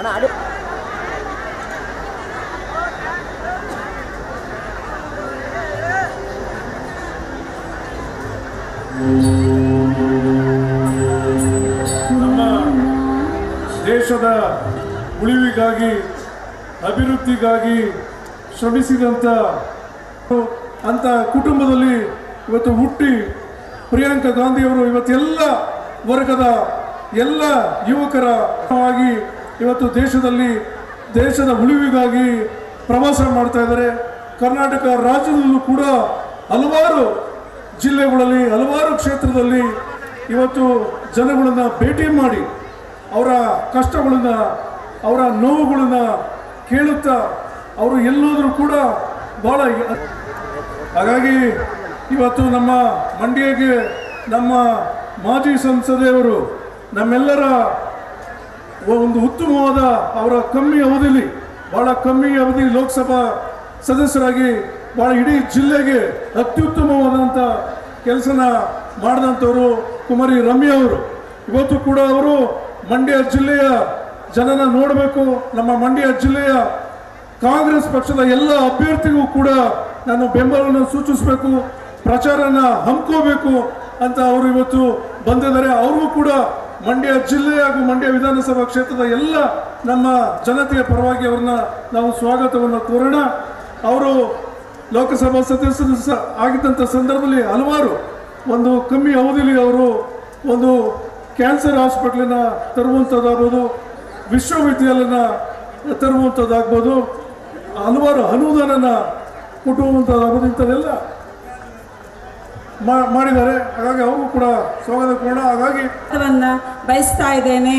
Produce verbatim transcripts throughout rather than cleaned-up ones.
ನಮ್ಮ ದೇಶದ ಉಳಿವಿಗಾಗಿ ಅಭಿವೃದ್ಧಿಗಾಗಿ ಶ್ರಮಿಸಿದಂಥ ಅಂಥ ಕುಟುಂಬದಲ್ಲಿ ಇವತ್ತು ಹುಟ್ಟಿ ಪ್ರಿಯಾಂಕಾ ಗಾಂಧಿಯವರು ಇವತ್ತೆಲ್ಲ ವರ್ಗದ ಎಲ್ಲ ಯುವಕರ ಆಗಿ ಇವತ್ತು ದೇಶದಲ್ಲಿ ದೇಶದ ಉಳಿವಿಗಾಗಿ ಪ್ರವಾಸ ಮಾಡ್ತಾ ಇದ್ದಾರೆ. ಕರ್ನಾಟಕ ರಾಜ್ಯದಲ್ಲೂ ಕೂಡ ಹಲವಾರು ಜಿಲ್ಲೆಗಳಲ್ಲಿ ಹಲವಾರು ಕ್ಷೇತ್ರದಲ್ಲಿ ಇವತ್ತು ಜನಗಳನ್ನು ಭೇಟಿ ಮಾಡಿ ಅವರ ಕಷ್ಟಗಳನ್ನು ಅವರ ನೋವುಗಳನ್ನು ಕೇಳುತ್ತಾ ಅವರು ಎಲ್ಲೋದ್ರೂ ಕೂಡ ಭಾಳ. ಹಾಗಾಗಿ ಇವತ್ತು ನಮ್ಮ ಮಂಡ್ಯಗೆ ನಮ್ಮ ಮಾಜಿ ಸಂಸದೆಯವರು ನಮ್ಮೆಲ್ಲರ ಒಂದು ಉತ್ತಮವಾದ ಅವರ ಕಮ್ಮಿ ಅವಧಿಯಲ್ಲಿ ಭಾಳ ಕಮ್ಮಿ ಅವಧಿ ಲೋಕಸಭಾ ಸದಸ್ಯರಾಗಿ ಭಾಳ ಇಡೀ ಜಿಲ್ಲೆಗೆ ಅತ್ಯುತ್ತಮವಾದಂಥ ಕೆಲಸನ ಮಾಡಿದಂಥವರು ಕುಮಾರಿ ರಮ್ಯಾ ಅವರು. ಇವತ್ತು ಕೂಡ ಅವರು ಮಂಡ್ಯ ಜಿಲ್ಲೆಯ ಜನನ ನೋಡಬೇಕು, ನಮ್ಮ ಮಂಡ್ಯ ಜಿಲ್ಲೆಯ ಕಾಂಗ್ರೆಸ್ ಪಕ್ಷದ ಎಲ್ಲ ಅಭ್ಯರ್ಥಿಗೂ ಕೂಡ ನಾನು ಬೆಂಬಲವನ್ನು ಸೂಚಿಸಬೇಕು, ಪ್ರಚಾರನ ಹಮ್ಮಿಕೋಬೇಕು ಅಂತ ಅವರು ಇವತ್ತು ಬಂದಿದ್ದಾರೆ. ಅವ್ರಿಗೂ ಕೂಡ ಮಂಡ್ಯ ಜಿಲ್ಲೆ ಹಾಗೂ ಮಂಡ್ಯ ವಿಧಾನಸಭಾ ಕ್ಷೇತ್ರದ ಎಲ್ಲ ನಮ್ಮ ಜನತೆಯ ಪರವಾಗಿ ಅವ್ರನ್ನ ನಾವು ಸ್ವಾಗತವನ್ನು ಕೋರೋಣ. ಅವರು ಲೋಕಸಭಾ ಸದಸ್ಯರು ಸ ಆಗಿದ್ದಂಥ ಸಂದರ್ಭದಲ್ಲಿ ಹಲವಾರು ಒಂದು ಕಮ್ಮಿ ಅವಧಿಯಲ್ಲಿ ಅವರು ಒಂದು ಕ್ಯಾನ್ಸರ್ ಹಾಸ್ಪಿಟ್ಲನ್ನ ತರುವಂಥದ್ದಾಗ್ಬೋದು, ವಿಶ್ವವಿದ್ಯಾಲಯನ ತರುವಂಥದ್ದಾಗ್ಬೋದು, ಹಲವಾರು ಅನುದಾನನ ಕೊಟ್ಟುವಂಥದ್ದಾಗ್ಬೋದು, ಇಂಥದ್ದೆಲ್ಲ ಮಾಡಿದ್ದಾರೆ. ಹಾಗಾಗಿ ಅವರು ಕೂಡ ಸ್ವಾಗತ ಕೋಣ. ಹಾಗಾಗಿ ಬಯಸ್ತಾ ಇದ್ದೇನೆ.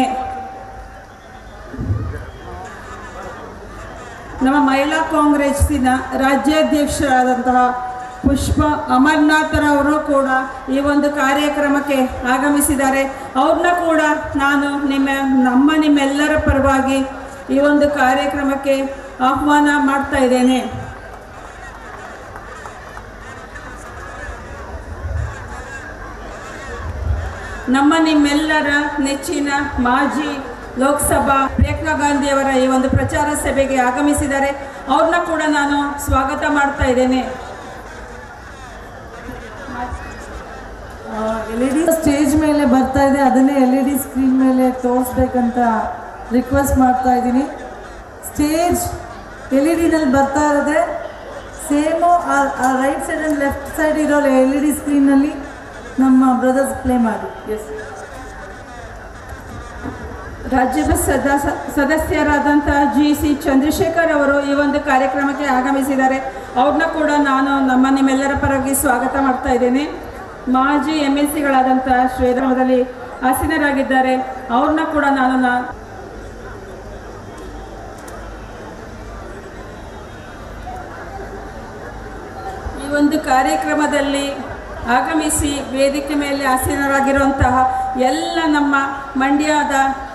ನಮ್ಮ ಮಹಿಳಾ ಕಾಂಗ್ರೆಸ್ಸಿನ ರಾಜ್ಯಾಧ್ಯಕ್ಷರಾದಂತಹ ಪುಷ್ಪ ಅಮರನಾಥರವರು ಕೂಡ ಈ ಒಂದು ಕಾರ್ಯಕ್ರಮಕ್ಕೆ ಆಗಮಿಸಿದ್ದಾರೆ. ಅವ್ರನ್ನ ಕೂಡ ನಾನು ನಿಮ್ಮ ನಮ್ಮ ನಿಮ್ಮೆಲ್ಲರ ಪರವಾಗಿ ಈ ಒಂದು ಕಾರ್ಯಕ್ರಮಕ್ಕೆ ಆಹ್ವಾನ ಮಾಡ್ತಾ ಇದ್ದೇನೆ. ನಮ್ಮ ನಿಮ್ಮೆಲ್ಲರ ನೆಚ್ಚಿನ ಮಾಜಿ ಲೋಕಸಭಾ ಪ್ರಿಯಾಂಕಾ ಗಾಂಧಿಯವರ ಈ ಒಂದು ಪ್ರಚಾರ ಸಭೆಗೆ ಆಗಮಿಸಿದ್ದಾರೆ. ಅವ್ರನ್ನ ಕೂಡ ನಾನು ಸ್ವಾಗತ ಮಾಡ್ತಾ ಇದ್ದೇನೆ. ಎಲ್ ಇ ಡಿ ಸ್ಟೇಜ್ ಮೇಲೆ ಬರ್ತಾ ಇದೆ, ಅದನ್ನೇ ಎಲ್ ಇ ಡಿ ಸ್ಕ್ರೀನ್ ಮೇಲೆ ತೋರಿಸ್ಬೇಕಂತ ರಿಕ್ವೆಸ್ಟ್ ಮಾಡ್ತಾ ಇದ್ದೀನಿ. ಸ್ಟೇಜ್ ಎಲ್ ಇ ಡಿನಲ್ಲಿ ಬರ್ತಾ ಇರೋದೆ ಸೇಮು ಆ right side and left side ಇರೋ ಎಲ್ ಇ ಡಿ ಸ್ಕ್ರೀನಲ್ಲಿ ನಮ್ಮ ಬ್ರದರ್ಸ್ ಪ್ಲೇ ಮಾಡಿ. ಎಸ್, ರಾಜ್ಯಸಭಾ ಸದಸ್ಯರಾದಂಥ ಜಿ ಸಿ ಚಂದ್ರಶೇಖರ್ ಅವರು ಈ ಒಂದು ಕಾರ್ಯಕ್ರಮಕ್ಕೆ ಆಗಮಿಸಿದ್ದಾರೆ. ಅವ್ರನ್ನ ಕೂಡ ನಾನು ನಮ್ಮ ನಿಮ್ಮೆಲ್ಲರ ಪರವಾಗಿ ಸ್ವಾಗತ ಮಾಡ್ತಾ ಇದ್ದೇನೆ. ಮಾಜಿ ಎಮ್ ಎಲ್ ಸಿಗಳಾದಂಥ ಶ್ರೀರಾಮದಲ್ಲಿ ಆಸೀನರಾಗಿದ್ದಾರೆ. ಅವ್ರನ್ನ ಕೂಡ ನಾನು ನಾ ಈ ಒಂದು ಕಾರ್ಯಕ್ರಮದಲ್ಲಿ ಆಗಮಿಸಿ ವೇದಿಕೆ ಮೇಲೆ ಆಸೀನರಾಗಿರುವಂತಹ ಎಲ್ಲ ನಮ್ಮ ಮಂಡ್ಯದ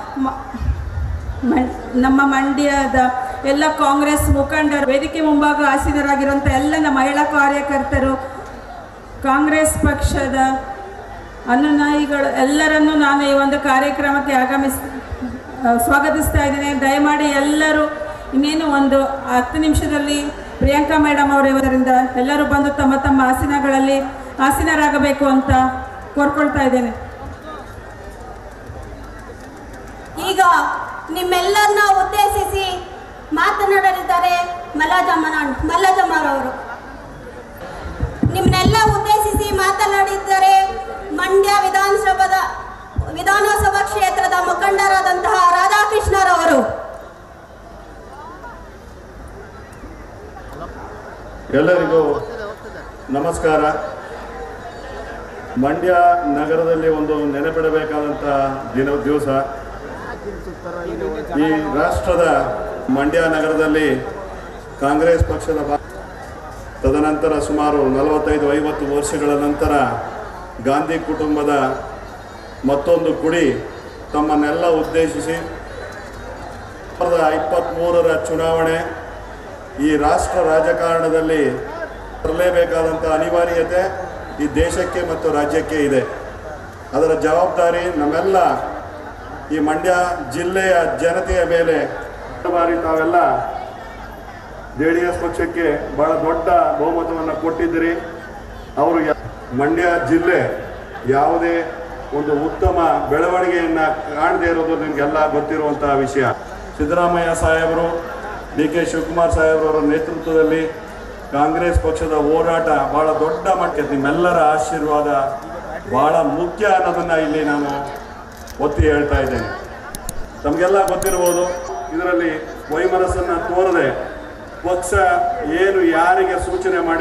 ನಮ್ಮ ಮಂಡ್ಯದ ಎಲ್ಲ ಕಾಂಗ್ರೆಸ್ ಮುಖಂಡರು, ವೇದಿಕೆ ಮುಂಭಾಗ ಆಸೀನರಾಗಿರುವಂಥ ಎಲ್ಲ ನಮ್ಮ ಮಹಿಳಾ ಕಾರ್ಯಕರ್ತರು, ಕಾಂಗ್ರೆಸ್ ಪಕ್ಷದ ಅನುಯಾಯಿಗಳು ಎಲ್ಲರನ್ನೂ ನಾನು ಈ ಒಂದು ಕಾರ್ಯಕ್ರಮಕ್ಕೆ ಆಗಮಿಸ್ ಸ್ವಾಗತಿಸ್ತಾ ಇದ್ದೇನೆ. ದಯಮಾಡಿ ಎಲ್ಲರೂ ಇನ್ನೇನು ಒಂದು ಹತ್ತು ನಿಮಿಷದಲ್ಲಿ ಪ್ರಿಯಾಂಕಾ ಮೇಡಮ್ ಅವರು ಇವರಿಂದ ಎಲ್ಲರೂ ಬಂದು ತಮ್ಮ ತಮ್ಮ ಆಸನಗಳಲ್ಲಿ ಆಸೀನರಾಗಬೇಕು ಅಂತ ಕೋರ್ಕೊಳ್ತಾ ಇದ್ದೇನೆ. ಈಗ ನಿಮ್ಮೆಲ್ಲರನ್ನ ಉದ್ದೇಶಿಸಿ ಮಾತನಾಡಲಿದ್ದಾರೆ ಮಲ್ಲಜಮ್ಮ ಮಲ್ಲಜಮ್ಮರವರು. ನಿಮ್ಮನ್ನೆಲ್ಲ ಉದ್ದೇಶಿಸಿ ಮಾತನಾಡಿದ್ದಾರೆ ಮಂಡ್ಯ ವಿಧಾನಸಭಾದ ವಿಧಾನಸಭಾ ಕ್ಷೇತ್ರದ ಮುಖಂಡರಾದಂತಹ ರಾಧಾಕೃಷ್ಣರವರು. ಎಲ್ಲರಿಗೂ ನಮಸ್ಕಾರ. ಮಂಡ್ಯ ನಗರದಲ್ಲಿ ಒಂದು ನೆನಪಿಡಬೇಕಾದಂಥ ದಿನ ದಿವಸ. ಈ ರಾಷ್ಟ್ರದ ಮಂಡ್ಯ ನಗರದಲ್ಲಿ ಕಾಂಗ್ರೆಸ್ ಪಕ್ಷದ ತದನಂತರ ಸುಮಾರು ನಲವತ್ತೈದು ಐವತ್ತು ವರ್ಷಗಳ ನಂತರ ಗಾಂಧಿ ಕುಟುಂಬದ ಮತ್ತೊಂದು ಕುಡಿ ತಮ್ಮನ್ನೆಲ್ಲ ಉದ್ದೇಶಿಸಿ ಸಾವಿರದ ಇಪ್ಪತ್ತ್ಮೂರರ ಚುನಾವಣೆ ಈ ರಾಷ್ಟ್ರ ರಾಜಕಾರಣದಲ್ಲಿ ತರಲೇಬೇಕಾದಂಥ ಅನಿವಾರ್ಯತೆ ಈ ದೇಶಕ್ಕೆ ಮತ್ತು ರಾಜ್ಯಕ್ಕೆ ಇದೆ. ಅದರ ಜವಾಬ್ದಾರಿ ನಮ್ಮೆಲ್ಲ ಈ ಮಂಡ್ಯ ಜಿಲ್ಲೆಯ ಜನತೆಯ ಮೇಲೆ ಬಾರಿ ತಾವೆಲ್ಲ ಜೆ ಡಿ ಎಸ್ ಪಕ್ಷಕ್ಕೆ ಬಹಳ ದೊಡ್ಡ ಬಹುಮತವನ್ನು ಕೊಟ್ಟಿದ್ದೀರಿ. ಅವರು ಮಂಡ್ಯ ಜಿಲ್ಲೆ ಯಾವುದೇ ಒಂದು ಉತ್ತಮ ಬೆಳವಣಿಗೆಯನ್ನು ಕಾಣದೇ ಇರೋದು ನಿಮಗೆಲ್ಲ ಗೊತ್ತಿರುವಂತಹ ವಿಷಯ. ಸಿದ್ದರಾಮಯ್ಯ ಸಾಹೇಬರು, ಡಿ ಕೆ ಶಿವಕುಮಾರ್ ಸಾಹೇಬರವರ ನೇತೃತ್ವದಲ್ಲಿ ಕಾಂಗ್ರೆಸ್ ಪಕ್ಷದ ಹೋರಾಟ ಬಹಳ ದೊಡ್ಡ ಮಟ್ಟಕ್ಕೆ ನಿಮ್ಮೆಲ್ಲರ ಆಶೀರ್ವಾದ ಬಹಳ ಮುಖ್ಯ ಅನ್ನೋದನ್ನು ಇಲ್ಲಿ ನಾನು ಒತ್ತಿ ಹೇಳ್ತಾ ಇದ್ದೇನೆ. ತಮಗೆಲ್ಲ ಗೊತ್ತಿರ್ಬೋದು, ಇದರಲ್ಲಿ ವೈಮನಸ್ಸನ್ನು ತೋರದೆ ಪಕ್ಷ ಏನು ಯಾರಿಗೆ ಸೂಚನೆ ಮಾಡಿ